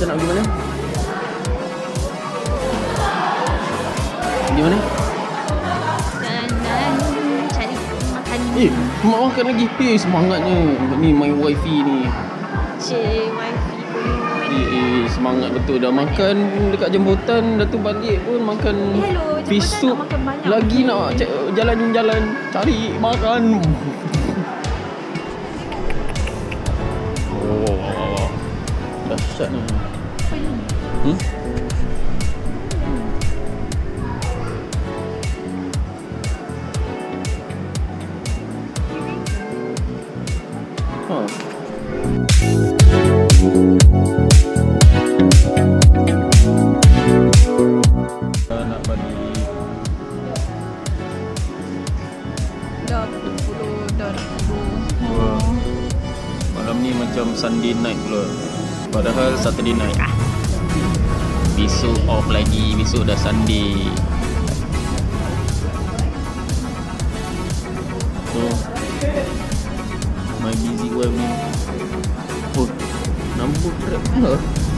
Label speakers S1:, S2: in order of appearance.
S1: nak pergi mana? Di mana?
S2: Jalan-jalan cari makan.
S1: Mak makan lagi. Semangatnya. Ni my wifi ni.
S2: Cik, wifi pun.
S1: Semangat betul. Dah makan dekat jemputan, dah tu balik pun makan
S2: Hello,
S1: fish
S2: jemputan
S1: soup.
S2: nak makan banyak.
S1: Lagi nak jalan-jalan cari makan. Oh, dahsyat ni. Nak bagi
S2: Dah pukul 10.
S1: malam ni macam Sunday night pula. Padahal Saturday night. Besok off lagi. Besok dah Sunday. So my busy wife ni. Oh, nampak Grab pula.